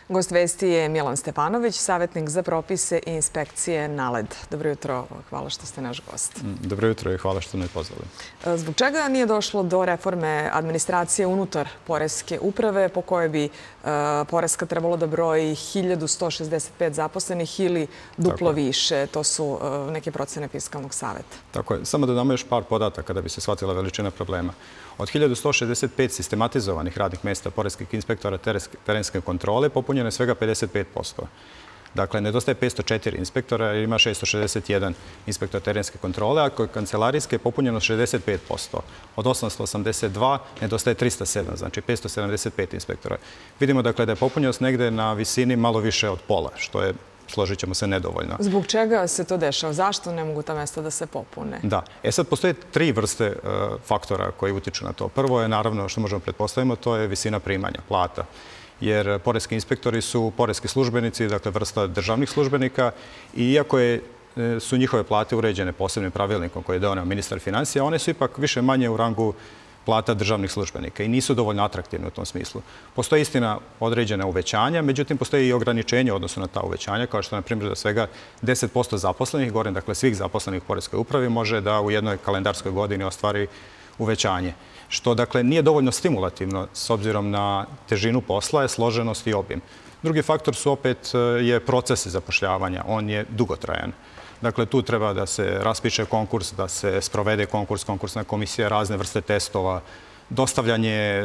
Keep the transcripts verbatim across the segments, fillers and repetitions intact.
Gost vesti je Milan Stefanović, savjetnik za propise i inspekcije NALED. Dobro jutro, hvala što ste naš gost. Dobro jutro i hvala što ste me pozvali. Zbog čega nije došlo do reforme administracije unutar Poreske uprave, po kojoj bi Poreska trebalo da broji hiljadu sto šezdeset pet zaposlenih ili duplo više? To su neke procene Fiskalnog saveta. Tako je. Samo da damo još par podataka da bi se shvatila veličina problema. Od hiljadu sto šezdeset pet sistematizovanih radnih mjesta poreskih inspektora terenske kontrole popunjeno je svega pedeset pet posto. Dakle, nedostaje petsto četiri inspektora jer ima šesto šezdeset jedan inspektor terenske kontrole, a kod kancelarijske je popunjeno šezdeset pet posto. Od osamsto osamdeset dva nedostaje trista sedam, znači petsto sedamdeset pet inspektora. Vidimo dakle da je popunjenost negde na visini malo više od pola, što je, složit ćemo se, nedovoljno. Zbog čega se to dešava? Zašto ne mogu ta mjesta da se popune? Da. E sad, postoje tri vrste faktora koji utiču na to. Prvo je, naravno, što možemo pretpostaviti, to je visina primanja, plata. Jer poreski inspektori su poreski službenici, dakle vrsta državnih službenika, i iako je, su njihove plate uređene posebnim pravilnikom koji je doneo ministar financija, one su ipak više manje u rangu plata državnih službenika i nisu dovoljno atraktivne u tom smislu. Postoje istina određena uvećanja, međutim postoje i ograničenje u odnosu na ta uvećanja, kao što na primjer da svega deset posto zaposlenih, govorim dakle svih zaposlenih u poreskoj upravi, može da u jednoj kalendarskoj godini ostvari uvećanje. Što dakle nije dovoljno stimulativno s obzirom na težinu posla, je složenost i obim. Drugi faktor su opet je proces zapošljavanja, on je dugotrajan. Dakle, tu treba da se raspiše konkurs, da se sprovede konkurs, konkursna komisija, razne vrste testova, dostavljanje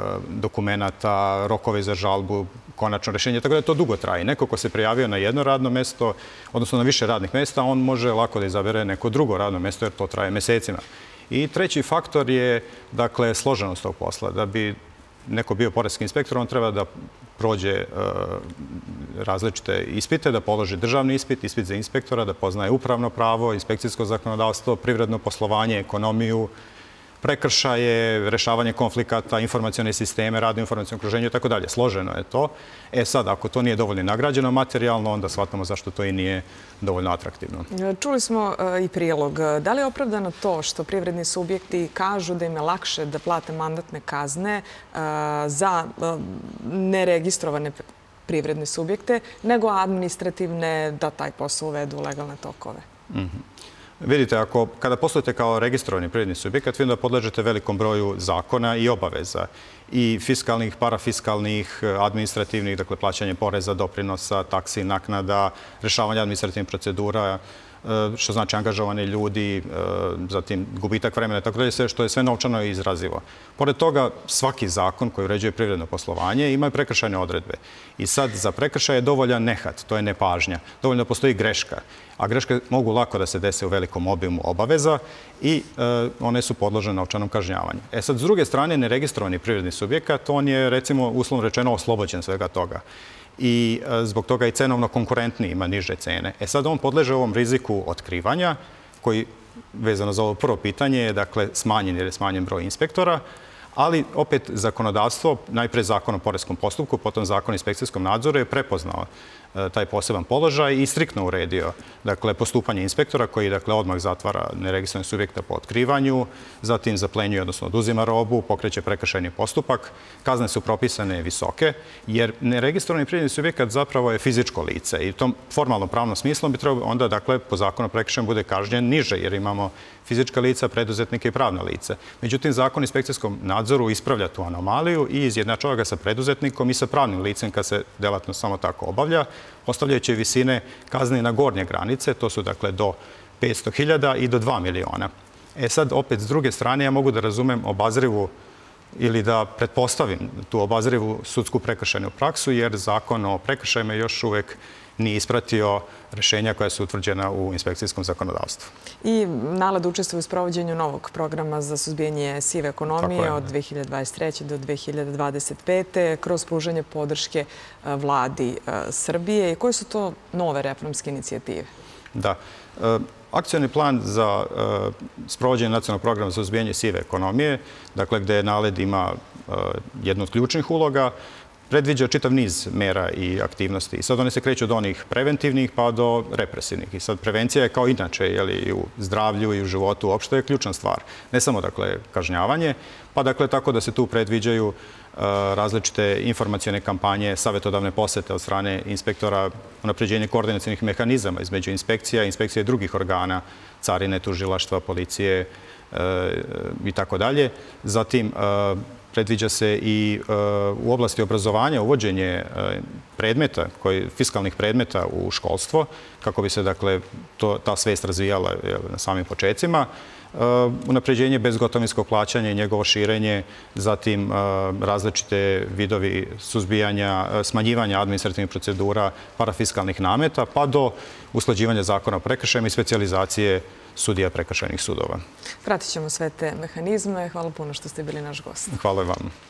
dokumenata, rokove za žalbu, konačno rješenje, tako da je to dugo traje. Neko ko se prijavio na jedno radno mjesto, odnosno na više radnih mjesta, on može lako da izabere neko drugo radno mjesto jer to traje mjesecima. I treći faktor je, dakle, složenost tog posla. Da bi neko bio poreski inspektor, on treba da prođe različite ispite, da položi državni ispit, ispit za inspektora, da poznaje upravno pravo, inspekcijsko zakonodavstvo, privredno poslovanje, ekonomiju, prekršaje, rešavanje konflikata, informacione sisteme, rad u informacijonom okruženju i tako dalje. Složeno je to. E sad, ako to nije dovoljno nagrađeno materijalno, onda shvatamo zašto to i nije dovoljno atraktivno. Čuli smo i prilog. Da li je opravdano to što privredni subjekti kažu da im je lakše da plate mandatne kazne za neregistrovane privredne subjekte nego administrativne da taj posao uvedu u legalne tokove? Vidite, ako, kada poslujete kao registrovani privredni subjekat, vidim da podležete velikom broju zakona i obaveza i fiskalnih, parafiskalnih, administrativnih, dakle plaćanje poreza, doprinosa, taksi, naknada, rešavanje administrativnih procedura, što znači angažovani ljudi, zatim gubitak vremena, tako dalje, što je sve novčano i izrazivo. Pored toga, svaki zakon koji uređuje privredno poslovanje ima i prekršajne odredbe. I sad za prekršaj je dovoljan nehat, to je nepažnja. Dovoljno postoji greška, a greške mogu lako da se dese u velikom obimu obaveza i one su podložene novčanom kažnjavanju. E sad, s druge strane, neregistrovani privredni subjekat, on je, recimo, uslovno rečeno, oslobođen svega toga. I zbog toga i cenovno konkurentni, ima niže cene. E sad on podleže ovom riziku otkrivanja, koji, vezano za ovo prvo pitanje, je dakle smanjen jer je smanjen broj inspektora, ali opet zakonodavstvo, najpre zakon o poreskom postupku, potom zakon o inspekcijskom nadzoru je prepoznao taj poseban položaj i striktno uredio dakle, postupanje inspektora koji dakle, odmah zatvara neregistrovani subjekta po otkrivanju, zatim zaplenjuje, odnosno oduzima robu, pokreće prekršajni postupak. Kazne su propisane visoke, jer neregistrovani privredni subjekat zapravo je fizičko lice i u tom formalnom pravnom smislom bi trebalo onda dakle, po zakonu o prekršaju bude kažnjen niže, jer imamo fizička lica, preduzetnike i pravna lica. Međutim, zakon o inspekcijskom nadzoru ispravlja tu anomaliju i izjednačava ga sa preduzetnikom i sa pravnim licem kad se delatnost samo tako obavlja, ostavljajući visine kazne na gornje granice, to su dakle do petsto hiljada i do dva miliona. E sad, opet, s druge strane, ja mogu da razumem obazrivu ili da pretpostavim tu obazrivu sudsku prekršajnu praksu, jer zakon o prekršajima još uvek nije ispratio rešenja koja su utvrđena u inspekcijskom zakonodavstvu. I NALED učestvuje u sprovođenju novog programa za suzbijanje sive ekonomije od dve hiljade dvadeset treće do dve hiljade dvadeset pete kroz pružanje podrške vladi Srbije. Koje su to nove reformske inicijative? Da. Akcioni plan za sprovođenje nacionalnog programa za suzbijanje sive ekonomije, dakle gde NALED ima jednu od ključnih uloga, predviđa čitav niz mera i aktivnosti. I sad one se kreću od onih preventivnih pa do represivnih. I sad prevencija je kao inače, jeli, i u zdravlju i u životu uopšte je ključna stvar. Ne samo, dakle, kažnjavanje, pa, dakle, tako da se tu predviđaju različite informacione kampanje, savjetodavne posete od strane inspektora, unapređenje koordinacijnih mehanizama između inspekcija, inspekcije drugih organa, carine, tužilaštva, policije i tako dalje. Zatim, predviđa se i u oblasti obrazovanja uvođenje predmeta, fiskalnih predmeta u školstvo, kako bi se, dakle, ta svest razvijala na samim počecima. Unapređenje bezgotovinskog plaćanja i njegovo širenje, zatim različite vidovi suzbijanja, smanjivanja administrativnih procedura, parafiskalnih nameta, pa do usklađivanja zakona o prekršajima i specijalizacije sudija prekršajnih sudova. Pratit ćemo sve te mehanizme. Hvala puno što ste bili naš gost. Hvala vam.